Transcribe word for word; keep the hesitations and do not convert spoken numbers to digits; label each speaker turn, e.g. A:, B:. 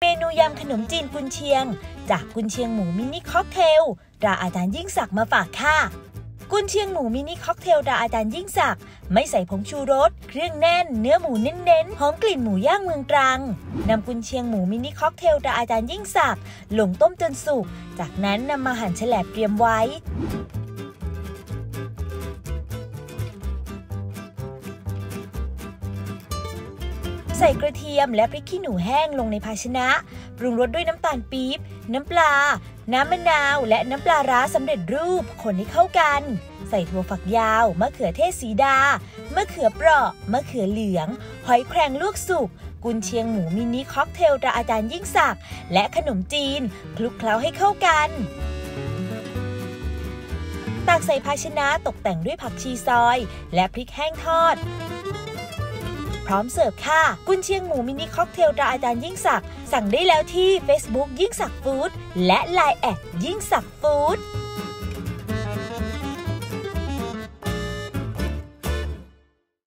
A: นูยำขนมจีนกุนเชียงจากกุนเชียงหมูมินิค็อกเทลตราอาจารย์ยิ่งศักดิ์มาฝากค่ะกุนเชียงหมูมินิค็อกเทลตราอาจารย์ยิ่งศักดิ์ไม่ใส่ผงชูรสเครื่องแน่นเนื้อหมูเน้นๆหอมกลิ่นหมูย่างเมืองตรังนำกุนเชียงหมูมินิค็อกเทลตราอาจารย์ยิ่งศักดิ์ลงต้มจนสุกจากนั้นนำมาหั่นแฉลบเตรียมไว้ใส่กระเทียมและพริกขี้หนูแห้งลงในภาชนะปรุงรสด้วยน้ำตาลปี๊บน้ำปลาน้ำมะนาวและน้ำปลาร้าสำเร็จรูปคนให้เข้ากันใส่ถั่วฝักยาวมะเขือเทศสีดามะเขือเปราะมะเขือเหลืองหอยแครงลวกสุกกุนเชียงหมูมินิค็อกเทลตราอาจารย์ยิ่งศักดิ์และขนมจีนคลุกเคล้าให้เข้ากันตักใส่ภาชนะตกแต่งด้วยผักชีซอยและพริกแห้งทอดพร้อมเสิร์ฟค่ะกุนเชียงหมูมินิค็อกเทลตราอาจารย์ยิ่งศักดิ์สั่งได้แล้วที่ Facebook ยิ่งศักดิ์ฟู้ดและ ไลน์ แอทยิ่งศักดิ์ฟู้ด